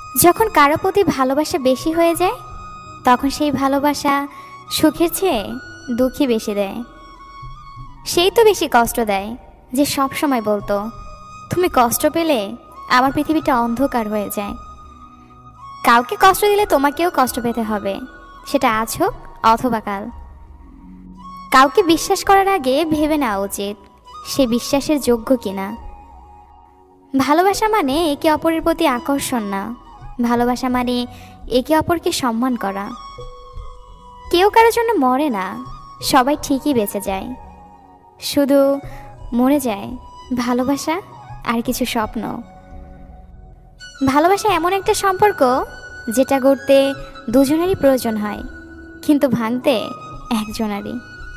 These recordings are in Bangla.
যখন কারো প্রতি ভালোবাসা বেশি হয়ে যায় তখন সেই ভালোবাসা সুখের চেয়ে দুঃখই বেশি দেয়। সেই তো বেশি কষ্ট দেয় যে সব সময় বলতো, তুমি কষ্ট পেলে আমার পৃথিবীটা অন্ধকার হয়ে যায়। কাউকে কষ্ট দিলে তোমাকেও কষ্ট পেতে হবে, সেটা আজ হোক অথবা কাল। কাউকে বিশ্বাস করার আগে ভেবে নেওয়া উচিত সে বিশ্বাসের যোগ্য কিনা। ভালোবাসা মানে একে অপরের প্রতি আকর্ষণ না, ভালোবাসা মানে একে অপরকে সম্মান করা। কেউ কারোর জন্য মরে না, সবাই ঠিকই বেঁচে যায়, শুধু মরে যায় ভালোবাসা আর কিছু স্বপ্ন। ভালোবাসা এমন একটা সম্পর্ক যেটা গড়তে দুজনেরই প্রয়োজন হয়, কিন্তু ভাঙতে একজনেরই।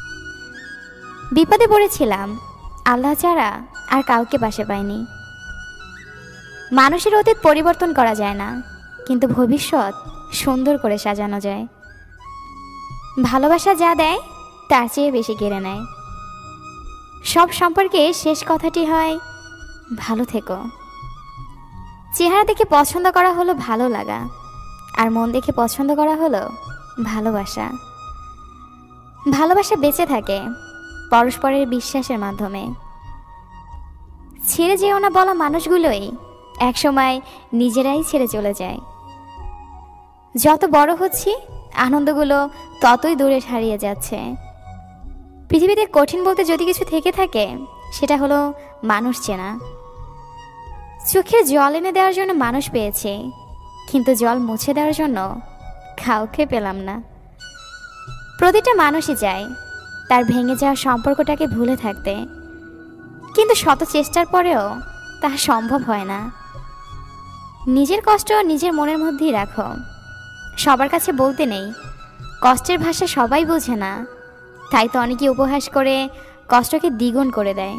বিপদে পড়েছিলাম, আল্লাহ ছাড়া আর কাউকে পাশে পাইনি। মানুষের অতীত পরিবর্তন করা যায় না, কিন্তু ভবিষ্যৎ সুন্দর করে সাজানো যায়। ভালোবাসা যা দেয় তার চেয়ে বেশি কেড়ে নেয়। সব সম্পর্কে শেষ কথাটি হয়, ভালো থেকো। চেহারা দেখে পছন্দ করা হলো ভালো লাগা, আর মন দেখে পছন্দ করা হলো ভালোবাসা। ভালোবাসা বেঁচে থাকে পরস্পরের বিশ্বাসের মাধ্যমে। ছেড়ে যেও না বলা মানুষগুলোই একসময় নিজেরাই ছেড়ে চলে যায়। যত বড় হচ্ছি আনন্দগুলো ততই দূরে হারিয়ে যাচ্ছে। পৃথিবীতে কঠিন বলতে যদি কিছু থেকে থাকে সেটা হলো মানুষ চেনা। চোখের জল এনে দেওয়ার জন্য মানুষ পেয়েছি, কিন্তু জল মুছে দেওয়ার জন্য কাউকে পেলাম না। প্রতিটা মানুষই চায় তার ভেঙে যাওয়া সম্পর্কটাকে ভুলে থাকতে, কিন্তু শত চেষ্টার পরেও তা সম্ভব হয় না। নিজের কষ্ট নিজের মনের মধ্যেই রাখো, সবার কাছে বলতে নেই। কষ্টের ভাষা সবাই বোঝে না, তাই তো অনেকে উপহাস করে কষ্টকে দ্বিগুণ করে দেয়।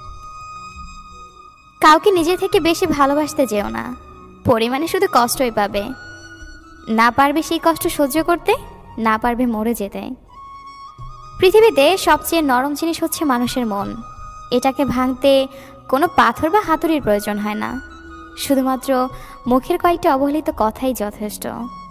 কাউকে নিজে থেকে বেশি ভালোবাসতে যেও না, পরিমাণে শুধু কষ্টই পাবে। না পারবে সেই কষ্ট সহ্য করতে, না পারবে মরে যেতে। পৃথিবীতে সবচেয়ে নরম জিনিস হচ্ছে মানুষের মন। এটাকে ভাঙতে কোনো পাথর বা হাতুড়ির প্রয়োজন হয় না, শুধুমাত্র মুখের কয়েকটা অবহেলিত কথাই যথেষ্ট।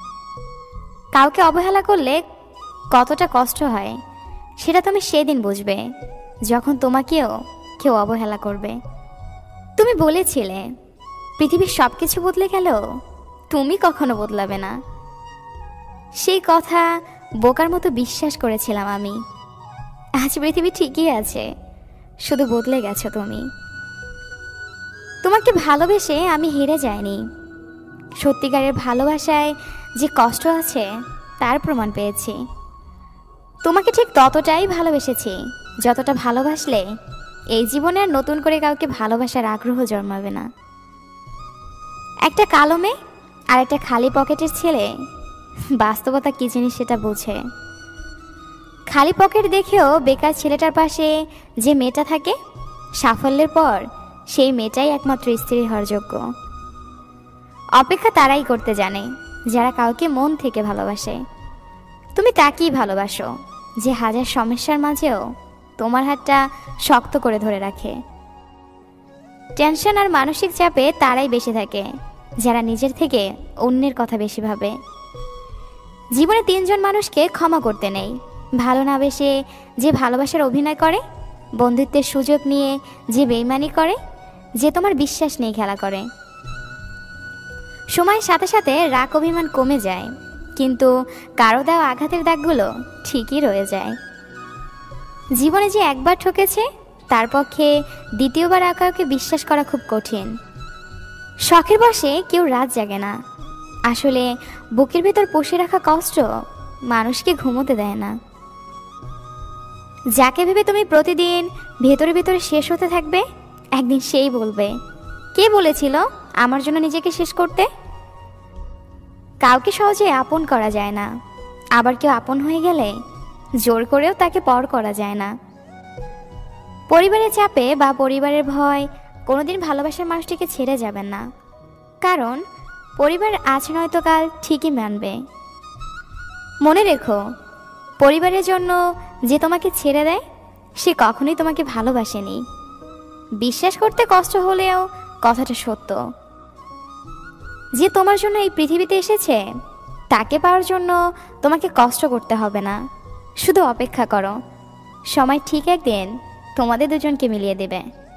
কাউকে অবহেলা করলে কতটা কষ্ট হয় সেটা তুমি সেদিন বুঝবে যখন তোমাকেও কেউ অবহেলা করবে। তুমি বলেছিলে পৃথিবীর সব কিছু বদলে গেলেও তুমি কখনো বদলাবে না। সেই কথা বোকার মতো বিশ্বাস করেছিলাম আমি। আজ পৃথিবী ঠিকই আছে, শুধু বদলে গেছো তুমি। তোমাকে ভালোবেসে আমি হেরে যাইনি। সত্যিকারের ভালোবাসায় যে কষ্ট আছে তার প্রমাণ পেয়েছি। তোমাকে ঠিক ততটাই ভালোবেসেছি যতটা ভালোবাসলে এই জীবনে আর নতুন করে কাউকে ভালোবাসার আগ্রহ জন্মাবে না। একটা কালো মেয়ে আর একটা খালি পকেটের ছেলে বাস্তবতা কি জিনিস সেটা বোঝে। খালি পকেট দেখেও বেকার ছেলেটার পাশে যে মেয়েটা থাকে, সাফল্যের পর সেই মেয়েটাই একমাত্র স্ত্রী হওয়ার যোগ্য। অপেক্ষা তারাই করতে জানে যারা কাউকে মন থেকে ভালোবাসে। তুমি তাকেই ভালোবাসো যে হাজার সমস্যার মাঝেও তোমার হাতটা শক্ত করে ধরে রাখে। টেনশন আর মানসিক চাপে তারাই বেশি থাকে যারা নিজের থেকে অন্যের কথা বেশি ভাবে। জীবনে তিনজন মানুষকে ক্ষমা করতে নেই, ভালো না বেসে যে ভালোবাসার অভিনয় করে, বন্ধুত্বের সুযোগ নিয়ে যে বেইমানি করে, যে তোমার বিশ্বাস নিয়ে খেলা করে। সময়ের সাথে সাথে রাগ অভিমান কমে যায়, কিন্তু কারো দেওয়া আঘাতের দাগগুলো ঠিকই রয়ে যায়। জীবনে যে একবার ঠকেছে তার পক্ষে দ্বিতীয়বার আর কাউকে বিশ্বাস করা খুব কঠিন। শখের বশে কেউ রাত জাগে না, আসলে বুকের ভেতর পুষে রাখা কষ্ট মানুষকে ঘুমোতে দেয় না। যাকে ভেবে তুমি প্রতিদিন ভেতরে ভেতরে শেষ হতে থাকবে, একদিন সেই বলবে, কে বলেছিল আমার জন্য নিজেকে শেষ করতে? কাউকে সহজে আপন করা যায় না, আবার কেউ আপন হয়ে গেলে জোর করেও তাকে পর করা যায় না। পরিবারের চাপে বা পরিবারের ভয় কোনোদিন ভালোবাসার মানুষটিকে ছেড়ে যাবেন না, কারণ পরিবার আজ নয়তো কাল ঠিকই মানবে। মনে রেখো, পরিবারের জন্য যে তোমাকে ছেড়ে দেয় সে কখনোই তোমাকে ভালোবাসেনি। বিশ্বাস করতে কষ্ট হলেও কথাটা সত্য। যে তোমার জন্য এই পৃথিবীতে এসেছে তাকে পাওয়ার জন্য তোমাকে কষ্ট করতে হবে না। শুধু অপেক্ষা করো, সময় ঠিক একদিন তোমাদের দুজনকে মিলিয়ে দেবে।